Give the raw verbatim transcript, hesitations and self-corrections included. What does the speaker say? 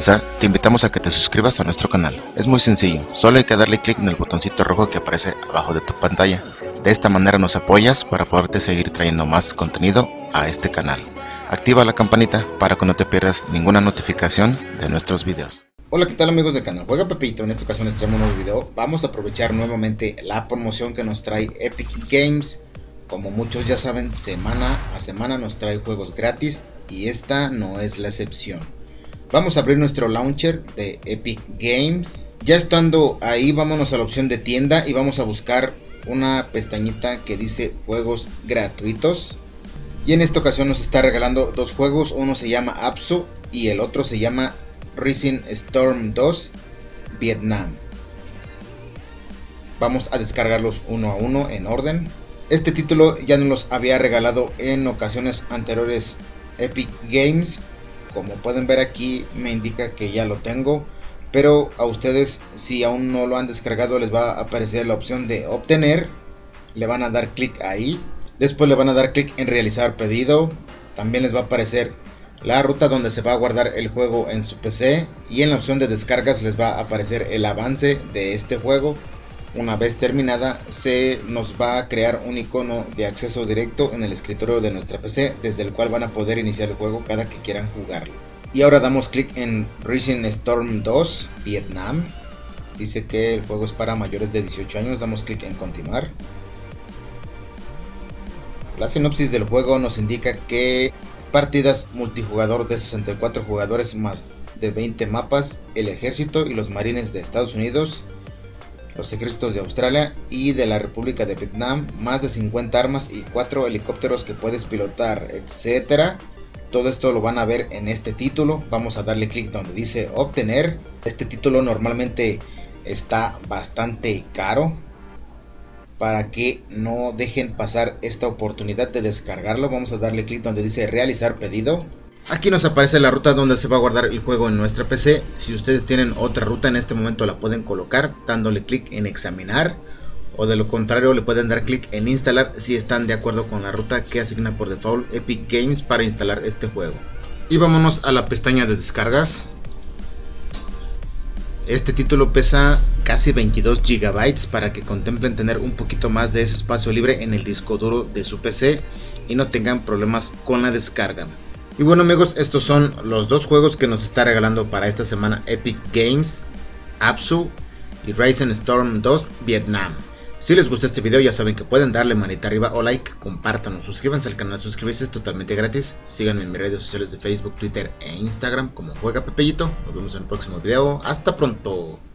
comenzar, te invitamos a que te suscribas a nuestro canal. Es muy sencillo, solo hay que darle clic en el botoncito rojo que aparece abajo de tu pantalla. De esta manera nos apoyas para poderte seguir trayendo más contenido a este canal. Activa la campanita para que no te pierdas ninguna notificación de nuestros videos. Hola, ¿qué tal amigos del canal? Juega Pepito. En esta ocasión les traemos un nuevo video. Vamos a aprovechar nuevamente la promoción que nos trae Epic Games. Como muchos ya saben, semana a semana nos trae juegos gratis y esta no es la excepción. Vamos a abrir nuestro launcher de Epic Games. Ya estando ahí, vámonos a la opción de tienda y vamos a buscar una pestañita que dice juegos gratuitos. Y en esta ocasión nos está regalando dos juegos. Uno se llama Abzu y el otro se llama Rising Storm dos Vietnam. Vamos a descargarlos uno a uno en orden. Este título ya nos los había regalado en ocasiones anteriores Epic Games. Como pueden ver aquí me indica que ya lo tengo, pero a ustedes, si aún no lo han descargado, les va a aparecer la opción de obtener. Le van a dar clic ahí, después le van a dar clic en realizar pedido. También les va a aparecer la ruta donde se va a guardar el juego en su P C, y en la opción de descargas les va a aparecer el avance de este juego. Una vez terminada, se nos va a crear un icono de acceso directo en el escritorio de nuestra P C, desde el cual van a poder iniciar el juego cada que quieran jugarlo. Y ahora damos clic en Rising Storm dos Vietnam. Dice que el juego es para mayores de dieciocho años. Damos clic en continuar. La sinopsis del juego nos indica que partidas multijugador de sesenta y cuatro jugadores más de veinte mapas, el ejército y los marines de Estados Unidos, los ejércitos de Australia y de la República de Vietnam, más de cincuenta armas y cuatro helicópteros que puedes pilotar, etcétera. Todo esto lo van a ver en este título. Vamos a darle clic donde dice obtener. Este título normalmente está bastante caro. Para que no dejen pasar esta oportunidad de descargarlo, vamos a darle clic donde dice realizar pedido. Aquí nos aparece la ruta donde se va a guardar el juego en nuestra P C. Si ustedes tienen otra ruta, en este momento la pueden colocar dándole clic en examinar, o de lo contrario le pueden dar clic en instalar si están de acuerdo con la ruta que asigna por default Epic Games para instalar este juego. Y vámonos a la pestaña de descargas. Este título pesa casi veintidós gigabytes, para que contemplen tener un poquito más de ese espacio libre en el disco duro de su P C y no tengan problemas con la descarga. Y bueno amigos, estos son los dos juegos que nos está regalando para esta semana Epic Games: Abzu y Rising Storm dos Vietnam. Si les gustó este video, ya saben que pueden darle manita arriba o like, compártanlo, suscríbanse al canal, suscribirse es totalmente gratis. Síganme en mis redes sociales de Facebook, Twitter e Instagram como Juega Pepito. Nos vemos en el próximo video, hasta pronto.